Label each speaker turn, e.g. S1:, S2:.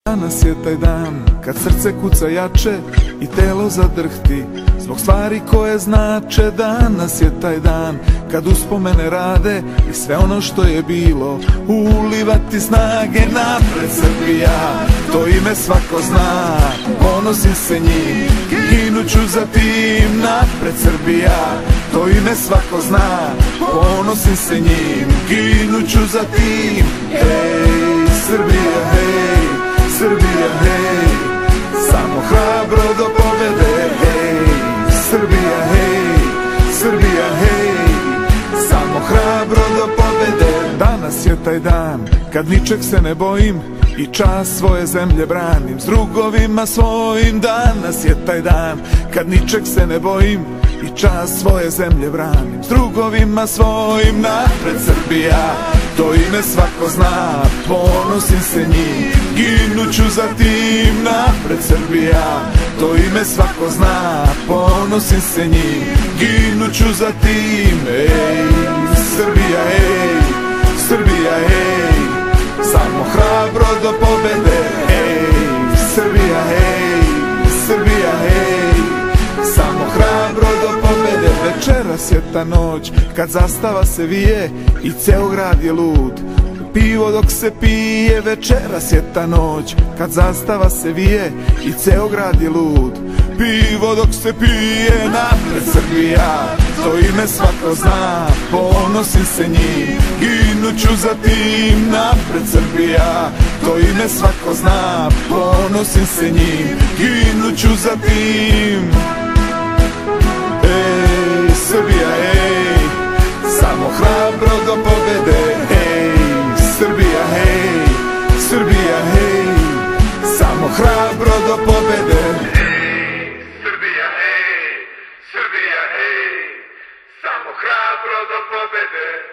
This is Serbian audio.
S1: Danas je taj dan kad srce kuca jače i telo zadrhti zbog stvari koje znače. Danas je taj dan kad uspomene rade i sve ono što je bilo ulivati snage. Napred Srbija, to ime svako zna, ponosim se njim, ginuću za tim. Napred Srbija, to ime svako zna, ponosim se njim, ginuću za tim. Ej, Srbija, hej, Srbija, hej, samo hrabro do pobede. Hej, Srbija, hej, Srbija, hej, samo hrabro do pobede. Danas je taj dan kad ničeg se ne bojim i čast svoje zemlje branim s drugovima svojim. Danas je taj dan kad ničeg se ne bojim i čast svoje zemlje branim s drugovima svojim. Napred Srbija, to ime svako zna, ponosim se njim, ginuću za tim. Napred Srbija, to ime svako zna, ponosim se njim, ginuću za tim. Ej, Srbija, ej, Srbija, ej, samo hrabro do pobede. Ej, Srbija, ej, Srbija, ej, samo hrabro do pobede. Večeras je ta noć kad zastava se vije i ceo grad je lud, pivo dok se pije. Večeras je ta noć kad zastava se vije i ceo grad je lud, pivo dok se pije. Napred Srbija, to ime svako zna, ponosim se njim, ginuću za tim. Napred Srbija, to ime svako zna, ponosim se njim, ginuću za tim. Ej, Srbija, ej, samo hrabro do pobede. Ej, Srbija, hej, Srbija, hej, samo hrabro do pobede.
S2: Ej, Srbija, hej, Srbija, hej, samo hrabro do pobede.